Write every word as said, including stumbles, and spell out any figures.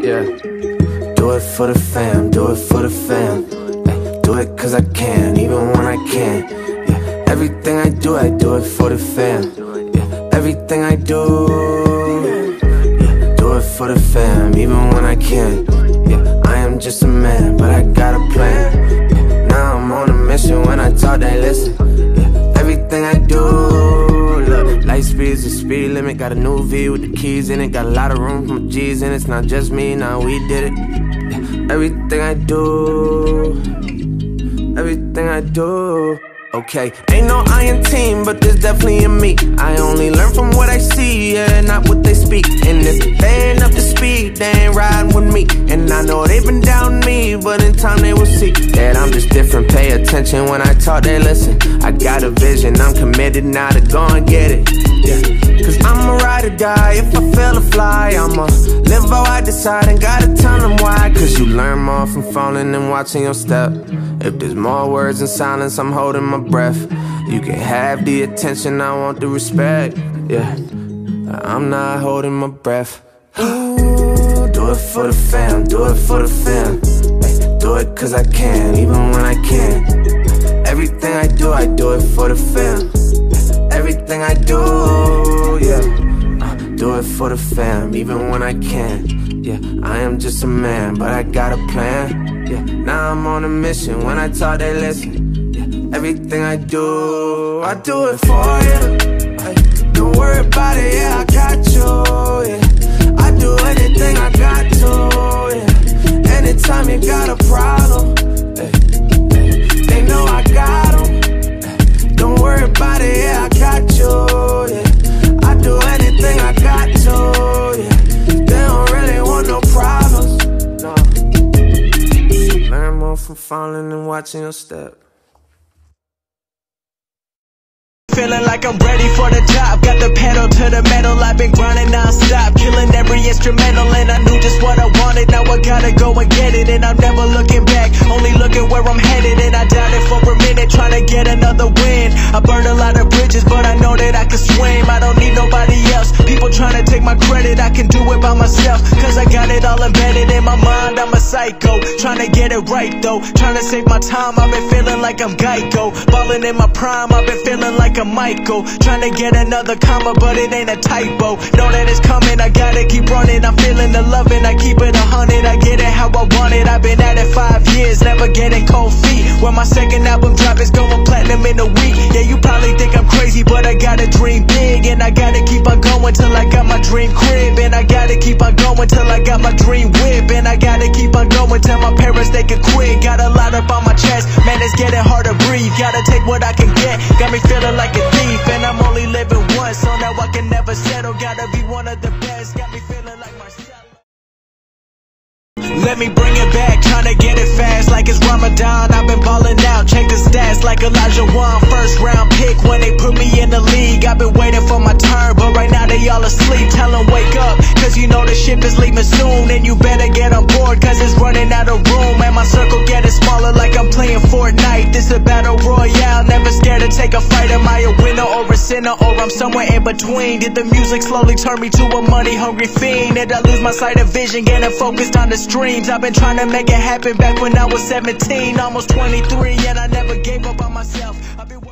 Yeah. Do it for the fam, do it for the fam. Ay, do it cause I can, even when I can't. Yeah. Everything I do, I do it for the fam. Yeah. Everything I do, yeah. Do it for the fam, even when I can. Yeah. I am just a man, but I got a plan. Yeah. Now I'm on a mission, when I talk they listen. Yeah. Everything I do, look, light speed's the speed limit. Got a new V with the keys in it. Got a lot of room for my G's in it. It's not just me, now we did it. Yeah. Everything I do, everything I do. Okay, ain't no I in team, but there's definitely a me. I only learn from what I see, yeah, not what they speak. And if they ain't up to speed, they ain't riding with me. And I know they've been down me, but in time they will see that I'm just different. Pay attention when I talk, they listen. I got a vision, I'm committed now to go and get it. Yeah, cause I'm a ride or die. If I fail to fly, I'ma live how I decide. And gotta tell them why. Cause you learn more from falling than watching your step. If there's more words in silence, I'm holding my breath. You can have the attention, I want the respect. Yeah, I'm not holding my breath. Do it for the fam, do it for the fam. Ay, do it cause I can, even when I can't. Everything I do, I do it for the fam. Everything I do, yeah. uh, Do it for the fam, even when I can't. Yeah, I am just a man, but I got a plan. Yeah, now I'm on a mission, when I talk they listen. Yeah, everything I do, I do it for you. Ay, don't worry about it, yeah, I got you. Yeah, I do anything I got to. Yeah, anytime you got a problem, ay, they know I got them. Don't worry about it, yeah, I got you. Yeah, I do anything I got to. Yeah, they don't really want no problems. No. Learn more from falling and watching your step. Feeling like I'm ready for the top. Got the pedal to the metal. I've been grinding non-stop, killing every instrumental, and I knew just what I wanted. Now I gotta go and get it, and I'm never looking back, only looking where I'm headed. And I doubted for a minute, trying to get another win. I burned a lot of bridges, but I know that I can swim. I don't need nobody else. People trying to take my credit, I can do it by myself, cause I got it all embedded in my mind. I'm a psycho, trying to get it right though, trying to save my time. I've been feeling like I'm Geico, balling in my prime. I've been feeling like I'm Michael, trying to get another comma, but it ain't a typo. Know that it's coming, I gotta keep running. I'm feeling the loving, I keep it a hundred. I get it how I want it. I've been at it five years, never getting cold feet. When my second album drop is going platinum in a week. Yeah, you probably think I'm crazy, but I gotta dream big, and I gotta keep on going till I got my dream crib. And I gotta keep on going till I got my dream whip. And I gotta keep on going till my parents they can quit. Got a lot up on my chest, man, it's getting hard to breathe. Gotta take what I can get, got me feeling like a thief. And I'm only living once, so now I can never settle. Gotta be one of the best, got me feeling like Marcelo. Let me bring it back, tryna get it fast like it's Ramadan. I've been ballin' out, check the stats like Elijah Wan. First round pick when they put me in the league. I've been waiting for my turn, but right now they all asleep. Tell them wake up, cause you know the ship is leaving soon. And you better get on board, cause it's running out of room. And my circle getting smaller like I'm playing Fortnite. This a battle royale, never scared to take a fight. Am I a winner or a sinner, or I'm somewhere in between? Did the music slowly turn me to a money hungry fiend? Did I lose my sight of vision, getting focused on the stream? I've been trying to make it happen back when I was seventeen, almost twenty-three, and I never gave up on myself. I've been